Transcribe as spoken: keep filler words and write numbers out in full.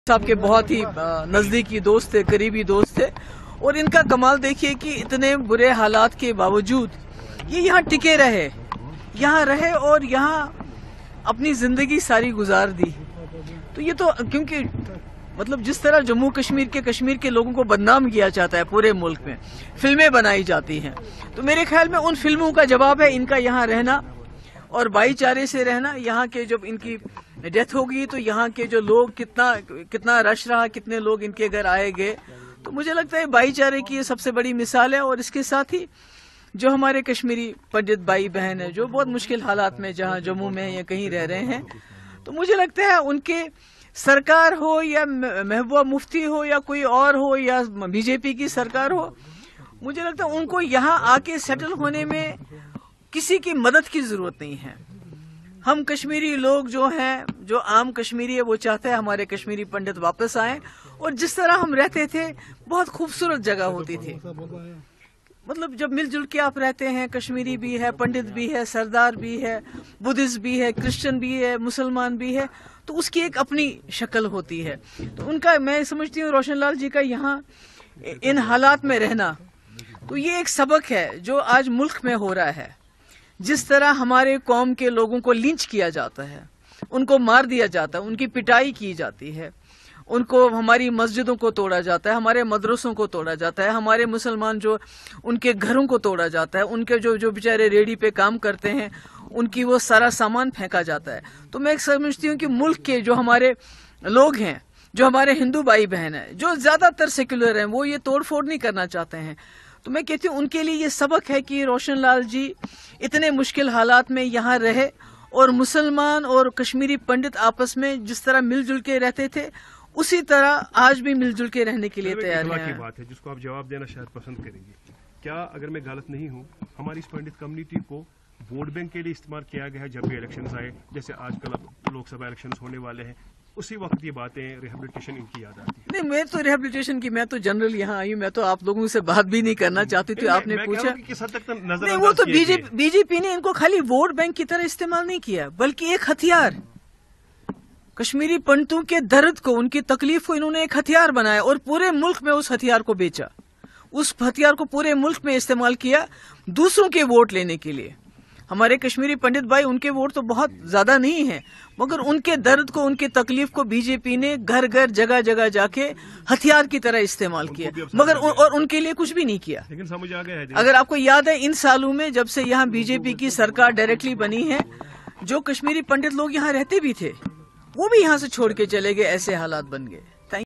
साहब के बहुत ही नजदीकी दोस्त थे, करीबी दोस्त थे, और इनका कमाल देखिए कि इतने बुरे हालात के बावजूद ये यहाँ टिके रहे, यहाँ रहे और यहाँ अपनी जिंदगी सारी गुजार दी। तो ये तो क्योंकि मतलब जिस तरह जम्मू कश्मीर के कश्मीर के लोगों को बदनाम किया जाता है पूरे मुल्क में, फिल्में बनाई जाती हैं, तो मेरे ख्याल में उन फिल्मों का जवाब है इनका यहाँ रहना और भाईचारे से रहना। यहाँ के जब इनकी डेथ होगी तो यहाँ के जो लोग कितना कितना रश रहा, कितने लोग इनके घर आए गए, तो मुझे लगता है भाईचारे की ये सबसे बड़ी मिसाल है। और इसके साथ ही जो हमारे कश्मीरी पंडित भाई बहन है जो बहुत मुश्किल हालात में जहाँ जम्मू में या कहीं रह रहे हैं, तो मुझे लगता है उनके सरकार हो या महबूबा मुफ्ती हो या कोई और हो या बीजेपी की सरकार हो, मुझे लगता है उनको यहाँ आके सेटल होने में किसी की मदद की जरूरत नहीं है। हम कश्मीरी लोग जो हैं, जो आम कश्मीरी है, वो चाहते हैं हमारे कश्मीरी पंडित वापस आएं और जिस तरह हम रहते थे बहुत खूबसूरत जगह होती थी। मतलब जब मिलजुल के आप रहते हैं, कश्मीरी भी है, पंडित भी है, सरदार भी है, बुद्धिस्ट भी है, क्रिश्चियन भी है, मुसलमान भी है, तो उसकी एक अपनी शक्ल होती है। तो उनका मैं समझती हूँ रोशन लाल जी का यहाँ इन हालात में रहना, तो ये एक सबक है जो आज मुल्क में हो रहा है। जिस तरह हमारे कौम के लोगों को लिंच किया जाता है, उनको मार दिया जाता है, उनकी पिटाई की जाती है, उनको हमारी मस्जिदों को तोड़ा जाता है, हमारे मदरसों को तोड़ा जाता है, हमारे मुसलमान जो उनके घरों को तोड़ा जाता है, उनके जो जो बेचारे रेडी पे काम करते हैं उनकी वो सारा सामान फेंका जाता है। तो मैं समझती हूँ कि मुल्क के जो हमारे लोग हैं, जो हमारे हिंदू भाई बहन हैं, जो ज्यादातर सेक्युलर हैं, वो ये तोड़ फोड़ नहीं करना चाहते हैं। तो मैं कहती हूँ उनके लिए ये सबक है कि रोशन लाल जी इतने मुश्किल हालात में यहाँ रहे और मुसलमान और कश्मीरी पंडित आपस में जिस तरह मिलजुल के रहते थे उसी तरह आज भी मिलजुल के रहने के लिए तैयार हैं। की बात है जिसको आप जवाब देना शायद पसंद करेंगे। क्या अगर मैं गलत नहीं हूँ, हमारी इस पंडित कम्युनिटी को वोट बैंक के लिए इस्तेमाल किया गया है जब भी इलेक्शंस आए, जैसे आजकल लोकसभा इलेक्शंस होने वाले हैं, उसी वक्त ये बातें रिहेबिलिटेशन इनकी याद आती है? नहीं, मैं तो रिहेबिलिटेशन की मैं तो जनरल यहाँ आई हूँ, मैं तो आप लोगों से बात भी नहीं करना चाहती थी। आपने पूछा किस हद तक तो नहीं, वो तो बीजेपी बीजेपी ने इनको खाली वोट बैंक की तरह इस्तेमाल नहीं किया, बल्कि एक हथियार, कश्मीरी पंडितों के दर्द को, उनकी तकलीफ को इन्होंने एक हथियार बनाया और पूरे मुल्क में उस हथियार को बेचा, उस हथियार को पूरे मुल्क में इस्तेमाल किया दूसरों के वोट लेने के लिए। हमारे कश्मीरी पंडित भाई, उनके वोट तो बहुत ज्यादा नहीं है, मगर उनके दर्द को, उनकी तकलीफ को बीजेपी ने घर घर जगह जगह जाके हथियार की तरह इस्तेमाल किया, मगर उ, और उनके लिए कुछ भी नहीं किया। लेकिन समझ आ गया है, अगर आपको याद है इन सालों में जब से यहाँ बीजेपी की सरकार डायरेक्टली बनी है, जो कश्मीरी पंडित लोग यहाँ रहते भी थे वो भी यहाँ से छोड़ के चले गए, ऐसे हालात बन गए।